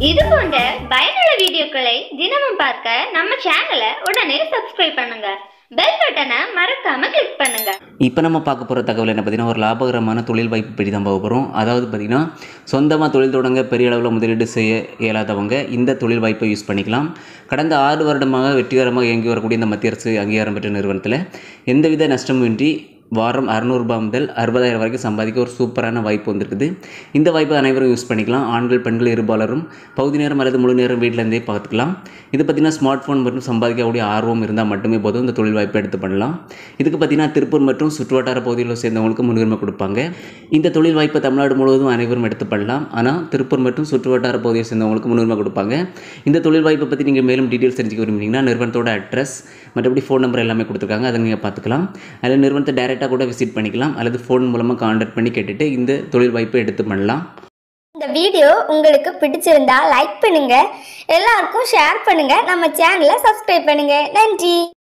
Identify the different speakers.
Speaker 1: இது போன்ற பயனுள்ள வீடியோக்களை தினமும் பார்க்க நம்ம சேனலை உடனே சப்ஸ்கிரைப் பண்ணுங்க. பெல் பட்டனை மறக்காம கிளிக் பண்ணுங்க.
Speaker 2: இப்போ நம்ம பார்க்க போகிற தகவல் என்ன பார்த்தீங்கன்னா, ஒரு லாபகரமான தொழில் வாய்ப்பு பற்றி தான் பார்க்க போகிறோம். அதாவது பார்த்திங்கன்னா, சொந்தமாக தொழில் தொடங்க பெரிய அளவில் முதலீடு செய்ய இயலாதவங்க இந்த தொழில் வாய்ப்பை யூஸ் பண்ணிக்கலாம். கடந்த 6 வருடமாக வெற்றிகரமாக இயங்கி வரக்கூடிய இந்த மத்திய அரசு அங்கீகாரம் பெற்ற நிறுவனத்தில் எந்தவித நஷ்டமின்றி வாரம் 600 ரூபாய் முதல் 60,000 வரைக்கும் சம்பாதிக்க ஒரு சூப்பரான வாய்ப்பு வந்துருக்குது. இந்த வாய்ப்பை அனைவரும் யூஸ் பண்ணிக்கலாம். ஆண்கள் பெண்கள் இருபாலரும் பகுதி நேரம் அல்லது முழு நேரம் வீட்டிலேருந்தே பார்த்துக்கலாம். இது பார்த்திங்கன்னா ஸ்மார்ட் ஃபோன் மற்றும் சம்பாதிக்கக்கூடிய ஆர்வம் இருந்தால் மட்டுமே போதும் இந்த தொழில் வாய்ப்பை எடுத்து பண்ணலாம். இதுக்கு பார்த்திங்கன்னா திருப்பூர் மற்றும் சுற்றுவட்டார பகுதியில் சேர்ந்தவங்களுக்கு முன்னுரிமை கொடுப்பாங்க. இந்த தொழில் வாய்ப்பை தமிழ்நாடு முழுவதும் அனைவரும் எடுத்து பண்ணலாம். ஆனால் திருப்பூர் மற்றும் சுற்றுவட்டார பகுதியை சேர்ந்தவங்களுக்கு முன்னுரிமை கொடுப்பாங்க. இந்த தொழில் வாய்ப்பை பற்றி நீங்கள் மேலும் டீட்டெயில்ஸ் தெரிஞ்சுக்க விரும்புனீங்கன்னா நிறுவனத்தோட அட்ரஸ் மற்றபடி ஃபோன் நம்பர் எல்லாமே கொடுத்துருக்காங்க. அதை நீங்கள் பார்த்துக்கலாம். அதில் நிறுவனத்தை டைரெக்டாக கூட விசிட் பண்ணிக்கலாம் அல்லது ஃபோன் மூலமாக கான்டாக்ட் பண்ணி கேட்டுட்டு இந்த தொழில் வாய்ப்பை எடுத்து பண்ணலாம்.
Speaker 3: இந்த வீடியோ உங்களுக்கு பிடிச்சிருந்தா லைக் பண்ணுங்க, எல்லாருக்கும் ஷேர் பண்ணுங்க, நம்ம சேனலை சப்ஸ்கிரைப் பண்ணுங்க. நன்றி.